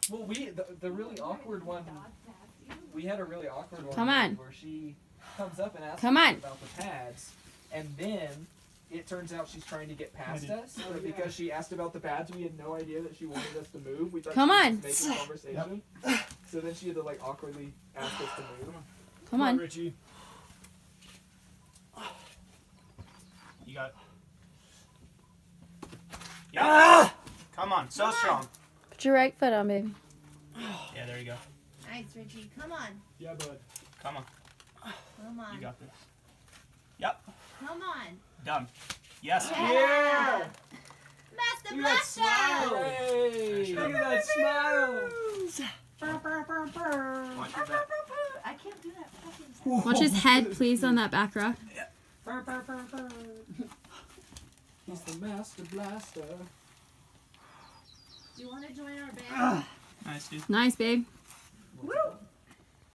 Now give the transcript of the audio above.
Well, the really awkward one. We had a really awkward one. Come on. Where she comes up and asks Come on. about the pads, and then it turns out she's trying to get past us, but because she asked about the pads, we had no idea that she wanted us to move. We thought Come she on. was making conversation. Yep. So then she had to like awkwardly ask us to move. Come on, Richie. You got. Yeah. Ah! Come on, so strong. Put your right foot on, baby. Yeah, there you go. Nice, Richie. Come on. Yeah, bud. Come on. Come on. You got this. Yep. Come on. Done. Yes. Yeah. Master Look at that smile. Blaster. Hey. Look at that smile. Watch your back. I can't do that. Watch his head, please, on that back rock. He's the Master Blaster. Do you want to join our band? Nice, dude. Nice, babe.